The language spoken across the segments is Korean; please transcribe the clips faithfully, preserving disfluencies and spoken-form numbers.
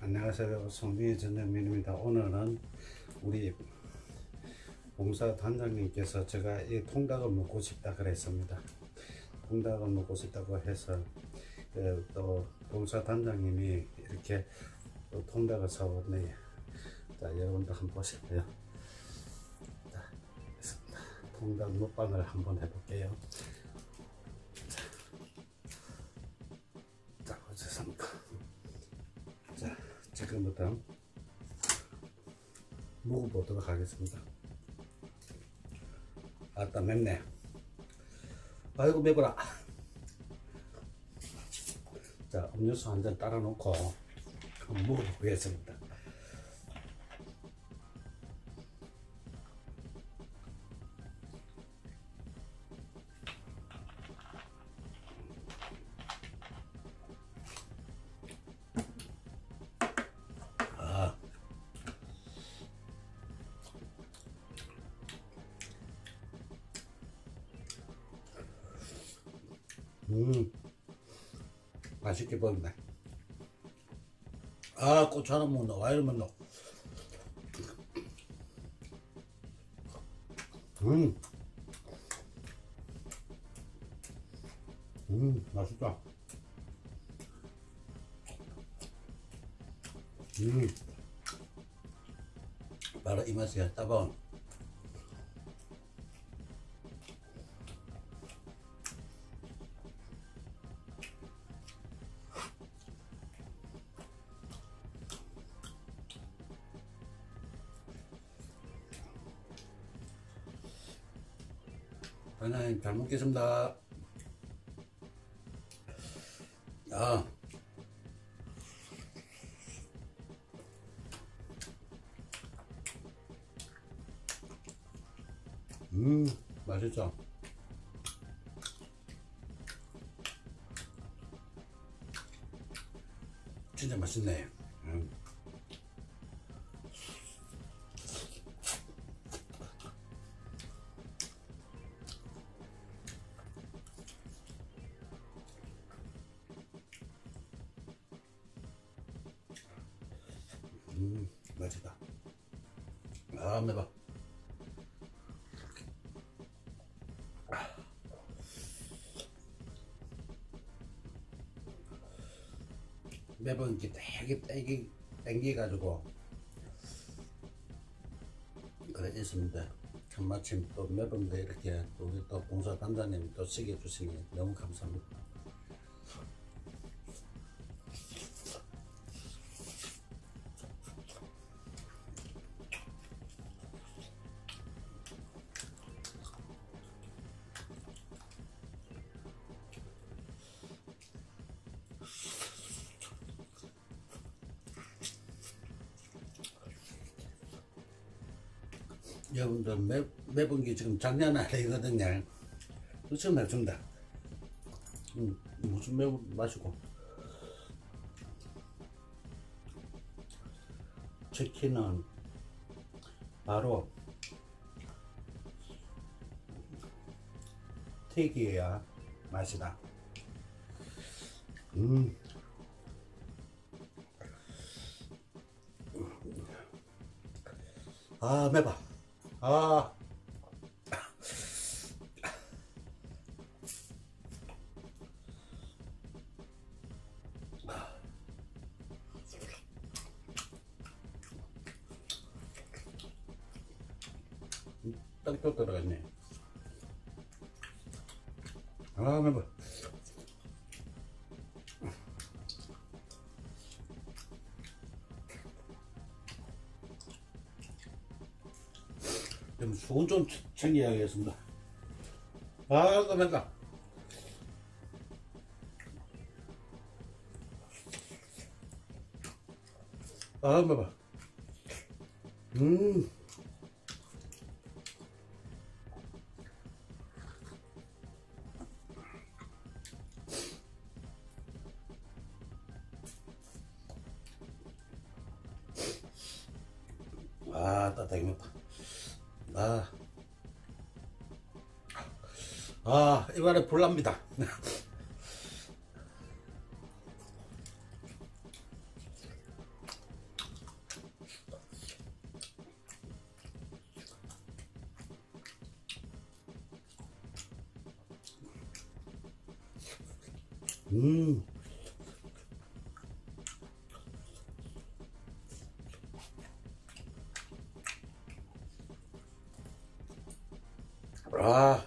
안녕하세요. 성빈이 전현민입니다. 오늘은 우리 봉사단장님께서 제가 이 통닭을 먹고 싶다 그랬습니다. 통닭을 먹고 싶다고 해서 또 봉사단장님이 이렇게 또 통닭을 사왔네요. 자, 여러분들 한번 보실까요? 자, 통닭 먹방을 한번 해볼게요. 자, 자 어쨌습니까? 자, 지금부터 먹어보도록 하겠습니다. 아따 맵네. 아이고 매워라. 자, 음료수 한 잔 따라 놓고 한번 먹어보겠습니다. 아, 음, 맛있게 보인다. 아, 고추 하나 먹노. 와 이러면 노. 음, 음, 맛있다. 음, 바로 이 맛이야. 따봉. 하나님 잘 먹겠습니다. 아, 음, 맛있죠? 진짜 맛있네. 음. 음, 맛있다. 아, 매워. 매번 이렇게 되게 땡기, 땡기가지고 그래 있습니다. 참 마침 또 매번 이렇게 또 우리 또 봉사단장님이 또 쓰게 해주시니 너무 감사합니다. 여러분들 매, 매번 게 지금 작년 아니거든요. 엄청 맵습니다. 음, 무슨 매운 맛이고. 치킨은 바로 튀겨야 맛이다. 음. 아, 매워. 아, 딱또 들어갔네. 아, 매워. 좀 수건 좀 챙겨야겠습니다. 아, 깜짝이야. 아, 봐봐. 음. 아, 따뜻하게 맵다. 아, 아, 입안에 불납니다. 음. 아.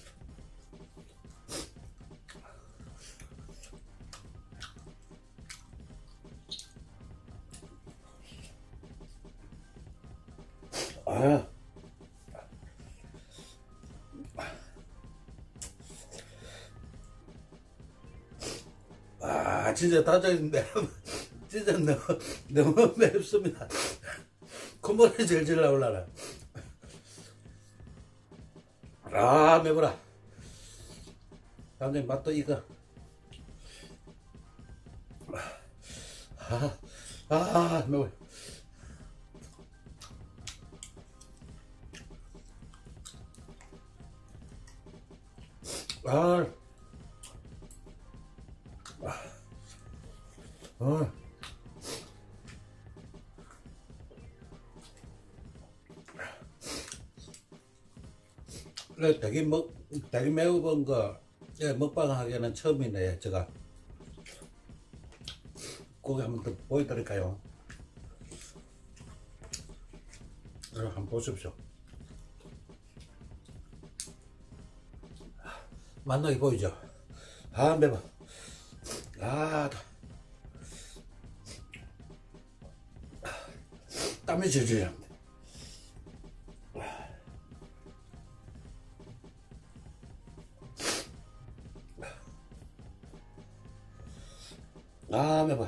아. 아, 진짜 다져있는데 진짜 너무 너무 맵습니다. 콧물이 질질 나올라라. 아, 매워라. 감독님 맛도 이거. 아, 아, 매워. 아, 어. 되게 먹, 되게 매운 거 예, 먹방 하기에는 처음이네. 제가 고기 한번 더 보여드릴까요? 네, 한번 보십시오. 맛나게 보이죠? 아, 매워. 아, 땀이 질질 납니다. 아, 매워.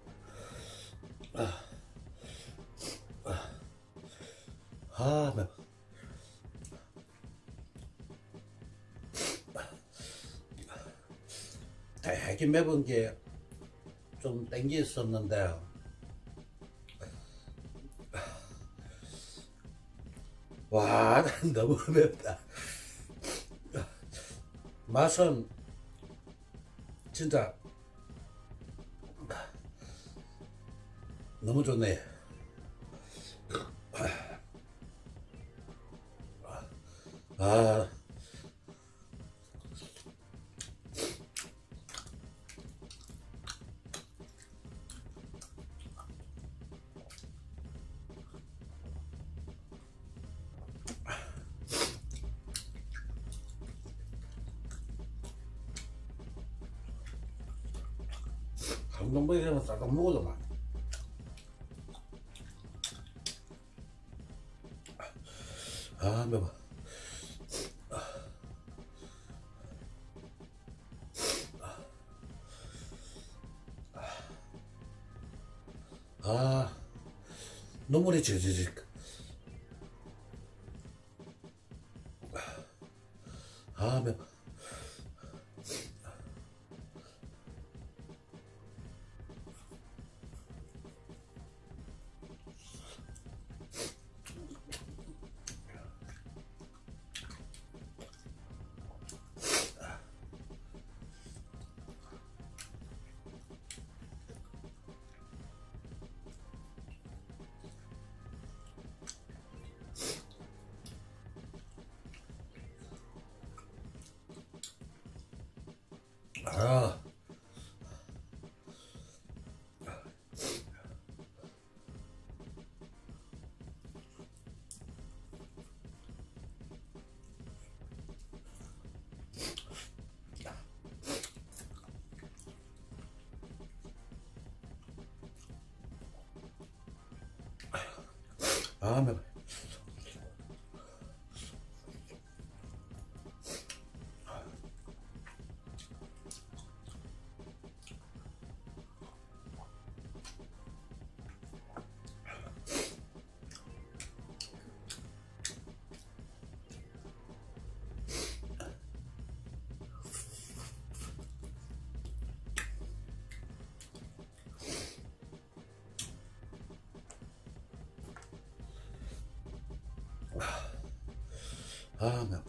아, 아, 아, 매워. 되게 매운 게 좀 땡겼었는데, 와, 너무 맵다. 맛은 진짜 너무 좋네. 아, 강동백이랑 싹싹 먹어도만. 아, 매워. 아, 눈물이 질질질. 아, 매워. 아, 아, 매워. 아, 매워.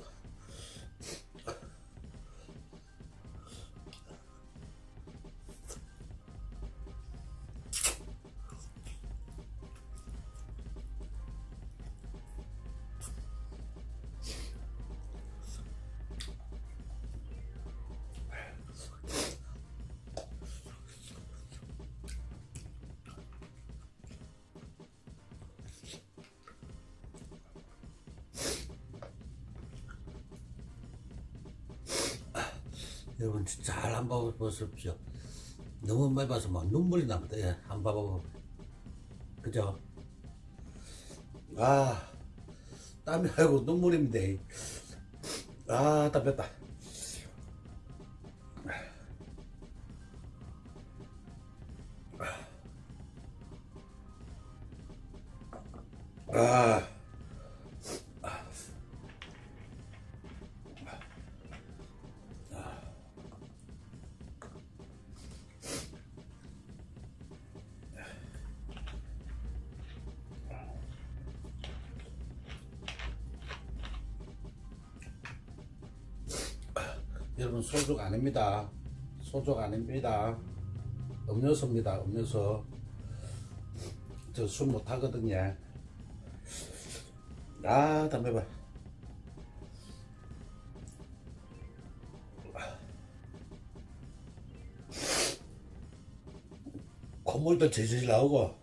여러분 진짜 잘 한번 보십시오. 너무 매봐서 막 눈물이 납니다. 예, 한번 봐봐. 그죠? 아, 땀이 아니고 눈물입니다. 아, 땀 뺐다. 아, 여러분 소주가 아닙니다. 소주가 아닙니다. 음료수입니다. 음료수. 저 술 못하거든요. 아, 담배 봐. 콧물도 질질 나오고.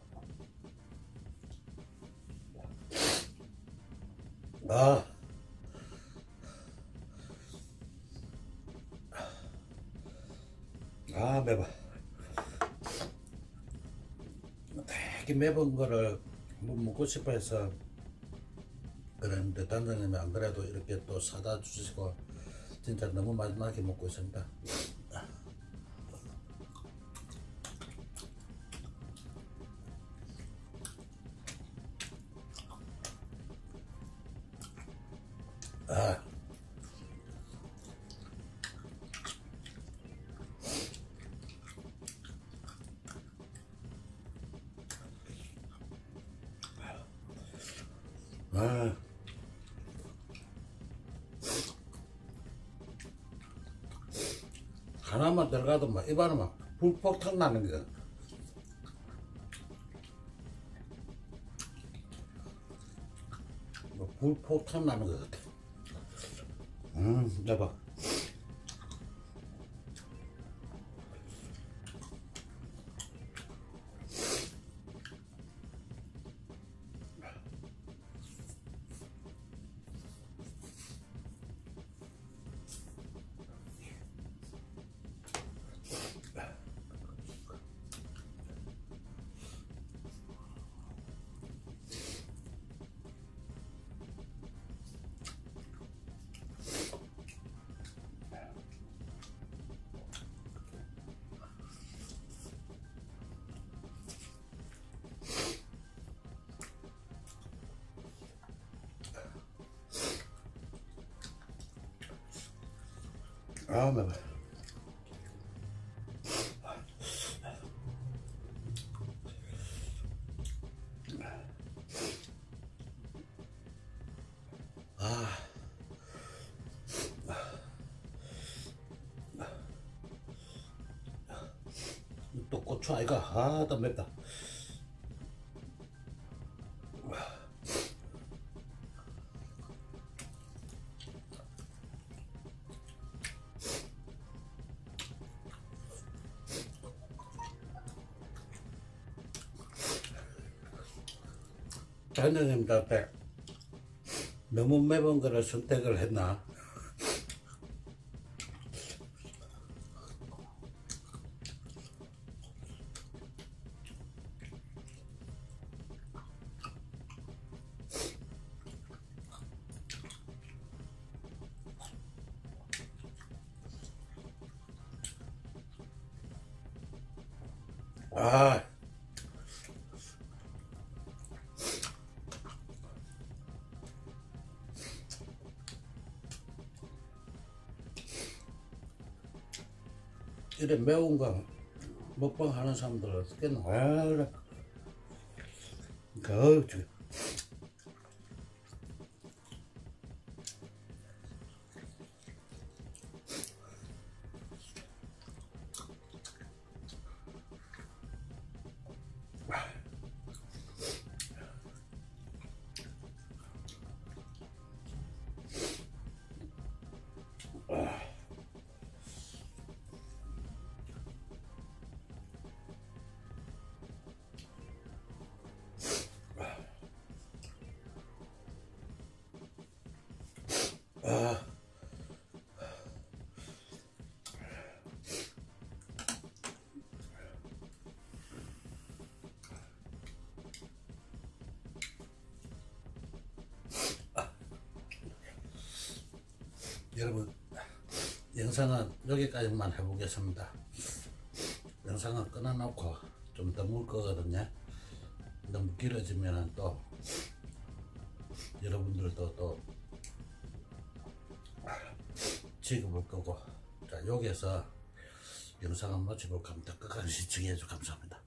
아, 아, 매봐. 되게 매운 거를 한번 먹고 싶어 해서 그랬는데 단장님이 안 그래도 이렇게 또 사다 주시고 진짜 너무 맛나게 먹고 있습니다. 아, 아, 하나만 들어가도 막 입안에 막 불폭탄 나는 거. 뭐 불폭탄 나는 것 같아. 음, 여봐. 아, 매워. 아, 또 고추 아이가. 아, 또 맵다. 단장님한테 너무 매운 거를 선택을 했나? 아, 이래 매운 거 먹방 하는 사람들 어떻게 나와야 그, 여러분 영상은 여기까지만 해보겠습니다. 영상은 끊어놓고 좀 더 물 거거든요. 너무 길어지면 또 여러분들도 또 지켜볼 거고. 자, 여기에서 영상을 마치고 감독 끝까지 시청해주셔서 감사합니다.